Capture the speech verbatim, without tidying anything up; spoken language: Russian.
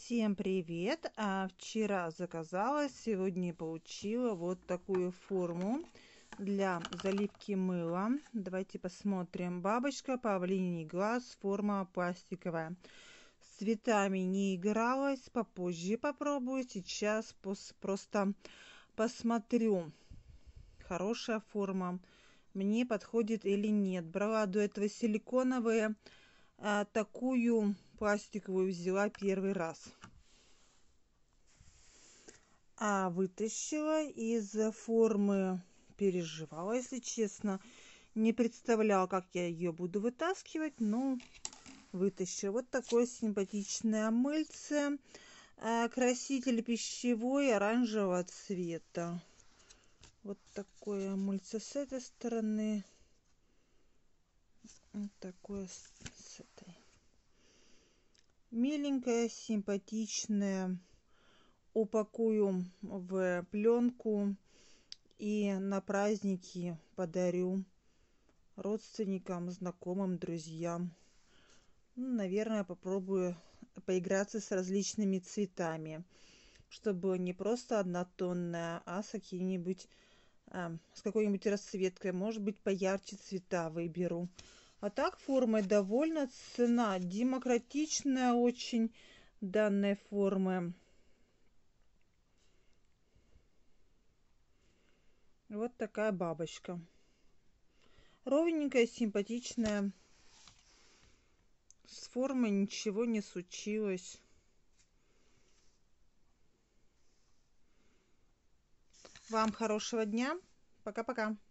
Всем привет! А вчера заказала, сегодня получила вот такую форму для заливки мыла. Давайте посмотрим. Бабочка, павлиний глаз, форма пластиковая. С цветами не игралась, попозже попробую. Сейчас просто посмотрю, хорошая форма, мне подходит или нет. Брала до этого силиконовые, а такую пластиковую взяла первый раз. А вытащила из формы, переживала, если честно. Не представляла, как я ее буду вытаскивать, но вытащила. Вот такое симпатичное мыльце. Краситель пищевой оранжевого цвета. Вот такое мыльце с этой стороны. Вот такое с этой. Миленькая, симпатичная. Упакую в пленку и на праздники подарю родственникам, знакомым, друзьям. Ну, наверное, попробую поиграться с различными цветами, чтобы не просто однотонная, а с какими-нибудь а, с какой-нибудь расцветкой, может быть, поярче цвета выберу. А так формой довольна, цена демократичная очень данной формы. Вот такая бабочка. Ровненькая, симпатичная. С формой ничего не случилось. Вам хорошего дня. Пока-пока.